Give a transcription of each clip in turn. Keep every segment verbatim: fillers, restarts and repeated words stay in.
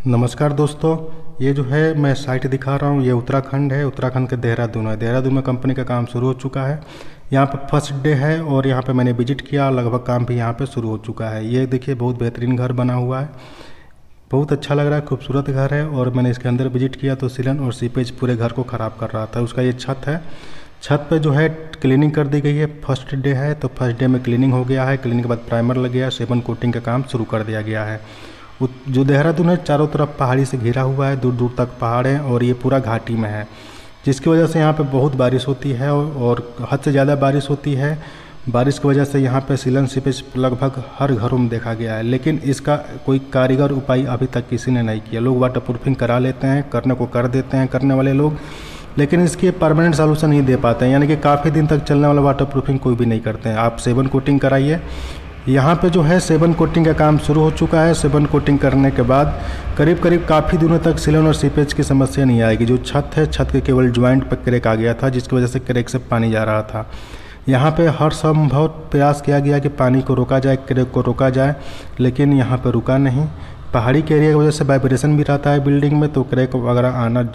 नमस्कार दोस्तों, ये जो है मैं साइट दिखा रहा हूँ, ये उत्तराखंड है। उत्तराखंड के देहरादून है। देहरादून में कंपनी का काम शुरू हो चुका है। यहाँ पे फर्स्ट डे है और यहाँ पे मैंने विजिट किया। लगभग काम भी यहाँ पे शुरू हो चुका है। ये देखिए बहुत बेहतरीन घर बना हुआ है, बहुत अच्छा लग रहा है, खूबसूरत घर है। और मैंने इसके अंदर विजिट किया तो सीलन और सीपेज पूरे घर को ख़राब कर रहा था। उसका ये छत है, छत पे जो है क्लीनिंग कर दी गई है। फर्स्ट डे है तो फर्स्ट डे में क्लीनिंग हो गया है। क्लीनिंग के बाद प्राइमर लग गया, सेवन कोटिंग का काम शुरू कर दिया गया है। जो देहरादून है चारों तरफ पहाड़ी से घिरा हुआ है, दूर दूर तक पहाड़ हैं और ये पूरा घाटी में है, जिसकी वजह से यहाँ पे बहुत बारिश होती है और हद से ज़्यादा बारिश होती है। बारिश की वजह से यहाँ पे सीलन सीपेज लगभग हर घरों में देखा गया है, लेकिन इसका कोई कारीगर उपाय अभी तक किसी ने नहीं किया। लोग वाटर प्रूफिंग करा लेते हैं, करने को कर देते हैं करने वाले लोग, लेकिन इसकी परमानेंट सॉल्यूशन नहीं दे पाते हैं। यानी कि काफ़ी दिन तक चलने वाला वाटर प्रूफिंग कोई भी नहीं करते हैं। आप सेवन कोटिंग कराइए। यहाँ पे जो है सेवन कोटिंग का काम शुरू हो चुका है। सेवन कोटिंग करने के बाद करीब करीब काफ़ी दिनों तक सीलन और सीपेज की समस्या नहीं आएगी। जो छत है, छत के केवल ज्वाइंट पर क्रैक आ गया था, जिसकी वजह से क्रैक से पानी जा रहा था। यहाँ पे हर संभव प्रयास किया गया कि पानी को रोका जाए, क्रैक को रोका जाए, लेकिन यहाँ पे रुका नहीं। पहाड़ी के एरिया की वजह से वाइब्रेशन भी रहता है बिल्डिंग में, तो क्रैक वगैरह आना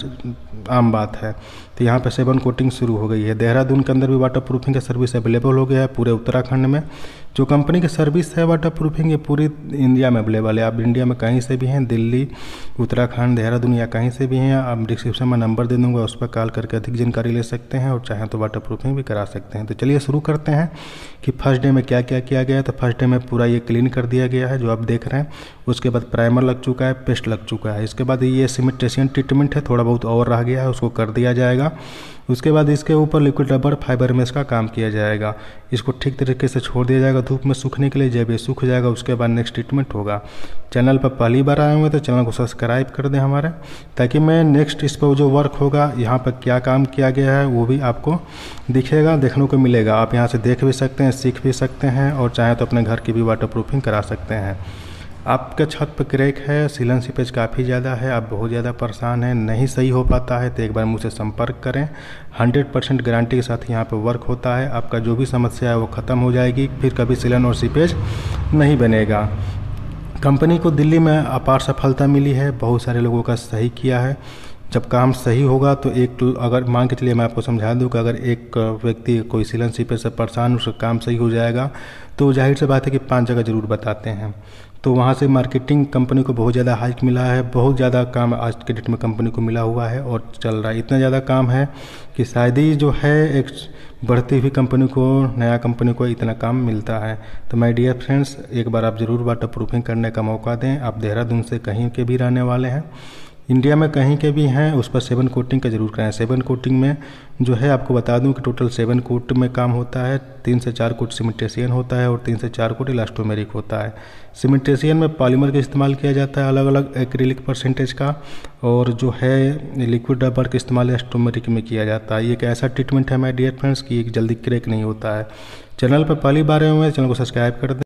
आम बात है। तो यहाँ पे सेवन कोटिंग शुरू हो गई है। देहरादून के अंदर भी वाटर प्रूफिंग का सर्विस अवेलेबल हो गया है। पूरे उत्तराखंड में जो कंपनी की सर्विस है वाटर प्रूफिंग, ये पूरी इंडिया में अवेलेबल है। आप इंडिया में कहीं से भी हैं, दिल्ली, उत्तराखंड, देहरादून या कहीं से भी हैं, आप डिस्क्रिप्शन में नंबर दे दूँगा, उस पर कॉल करके अधिक जानकारी ले सकते हैं और चाहें तो वाटर प्रूफिंग भी करा सकते हैं। तो चलिए शुरू करते हैं कि फर्स्ट डे में क्या क्या किया गया है। तो फर्स्ट डे में पूरा ये क्लीन कर दिया गया है जो आप देख रहे हैं। उसके बाद प्राइमर लग चुका है, पेस्ट लग चुका है। इसके बाद ये सिमेंटेशन ट्रीटमेंट है, थोड़ा बहुत और रह गया है, उसको कर दिया जाएगा। उसके बाद इसके ऊपर लिक्विड रबर फाइबर में इसका काम किया जाएगा। इसको ठीक तरीके से छोड़ दिया जाएगा धूप में सूखने के लिए। जब ये सूख जाएगा उसके बाद नेक्स्ट ट्रीटमेंट होगा। चैनल पर पहली बार आए हुए तो चैनल को सब्सक्राइब कर दें हमारे, ताकि मैं नेक्स्ट इस पर जो वर्क होगा, यहाँ पर क्या काम किया गया है, वो भी आपको दिखेगा, देखने को मिलेगा। आप यहाँ से देख भी सकते हैं, सीख भी सकते हैं और चाहें तो अपने घर की भी वाटर प्रूफिंग करा सकते हैं। आपके छत पर क्रैक है, सीलन सीपेज काफ़ी ज़्यादा है, आप बहुत ज़्यादा परेशान हैं, नहीं सही हो पाता है, तो एक बार मुझसे संपर्क करें। हंड्रेड परसेंट गारंटी के साथ यहाँ पर वर्क होता है। आपका जो भी समस्या है वो ख़त्म हो जाएगी, फिर कभी सीलन और सीपेज नहीं बनेगा। कंपनी को दिल्ली में अपार सफलता मिली है, बहुत सारे लोगों का सही किया है। जब काम सही होगा तो एक, अगर मान के चलिए मैं आपको समझा दूं कि अगर एक व्यक्ति कोई सीलन सीपेज से परेशान, उसका काम सही हो जाएगा, तो जाहिर सी बात है कि पांच जगह ज़रूर बताते हैं। तो वहाँ से मार्केटिंग कंपनी को बहुत ज़्यादा हाइक मिला है। बहुत ज़्यादा काम आज के डेट में कंपनी को मिला हुआ है और चल रहा है। इतना ज़्यादा काम है कि शायद ही जो है एक बढ़ती हुई कंपनी को, नया कंपनी को इतना काम मिलता है। तो माय डियर फ्रेंड्स, एक बार आप ज़रूर वाटर प्रूफिंग करने का मौका दें। आप देहरादून से कहीं के भी रहने वाले हैं, इंडिया में कहीं के भी हैं, उस पर सेवन कोटिंग का जरूर करें। सेवन कोटिंग में जो है आपको बता दूं कि टोटल सेवन कोट में काम होता है। तीन से चार कोट सिमेंटेशियन होता है और तीन से चार कोट इलास्टोमेरिक होता है। सिमेंटेशियन में पॉलीमर का इस्तेमाल किया जाता है, अलग अलग एक्रिलिक परसेंटेज का, और जो है लिक्विड रबर का इस्तेमाल इलास्टोमेरिक में किया जाता है। ये एक ऐसा ट्रीटमेंट है माय डियर फ्रेंड्स कि जल्दी क्रैक नहीं होता है। चैनल पर पहली बार आए हुए हैं, चैनल को सब्सक्राइब कर दें।